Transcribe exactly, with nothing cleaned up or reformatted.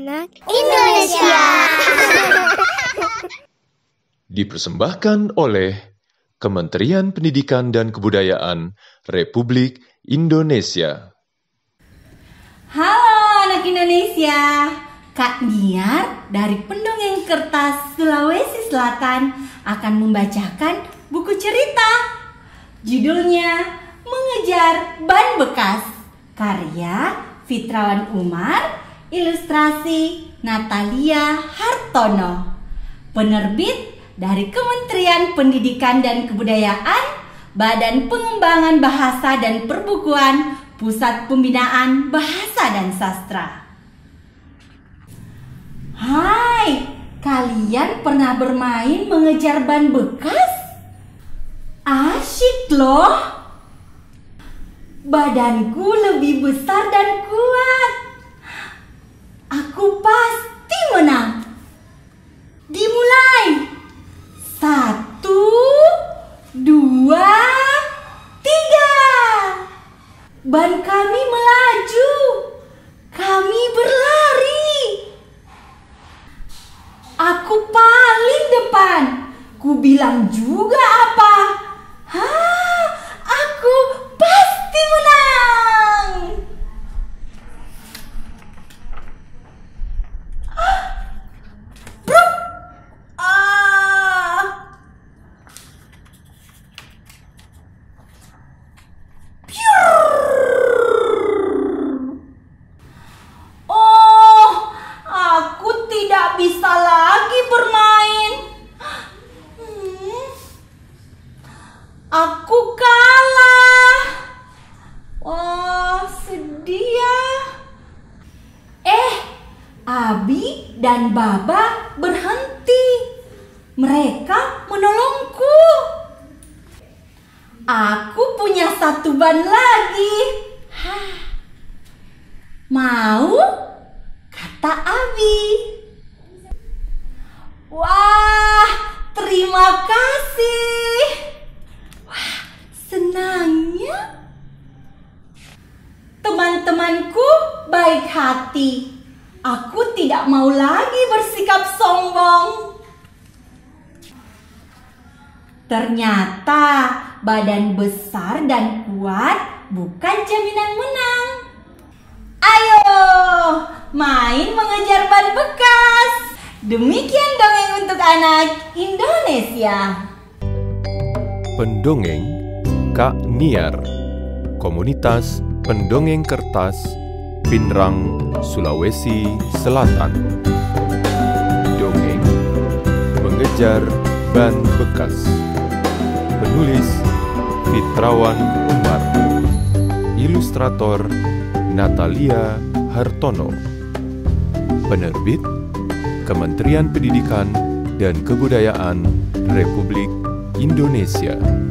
anak Indonesia. Dipersembahkan oleh Kementerian Pendidikan dan Kebudayaan Republik Indonesia. Halo anak Indonesia, Kak Niar dari Pendongeng Kertas Sulawesi Selatan akan membacakan buku cerita. Judulnya Mengejar Ban Bekas, karya Fitrawan Umar, ilustrasi Natalia Hartono. Penerbit dari Kementerian Pendidikan dan Kebudayaan, Badan Pengembangan Bahasa dan Perbukuan, Pusat Pembinaan Bahasa dan Sastra. Hai, kalian pernah bermain mengejar ban bekas? Asyik loh. Badanku lebih besar dan kuat. Aku pasti menang. Dimulai. Satu, dua, tiga. Ban kami melaju. Kami berlari. Aku paling depan. Ku bilang juga apa? Hah, aku pasti menang. Bruk. Ah. Oh, aku tidak bisa lagi bermain. Hmm. Aku kalah. Wah, sedih ya. Eh, Abi dan Baba berhenti. Mereka menolongku. Aku punya satu ban lagi. Hah. Mau? Kata Abi. Wah, terima kasih. Wah, senangnya. Teman-temanku baik hati. Aku tidak mau lagi bersikap sombong. Ternyata badan besar dan kuat bukan jaminan menang. Ayo, main mengejar ban bekas. Demikian dongeng untuk anak Indonesia. Pendongeng Kak Niar, Komunitas Pendongeng Kertas, Pinrang, Sulawesi Selatan. Dongeng Mengejar Ban Bekas. Penulis Fitrawan Umar. Ilustrator Natalia Hartono. Penerbit Kementerian Pendidikan dan Kebudayaan Republik Indonesia.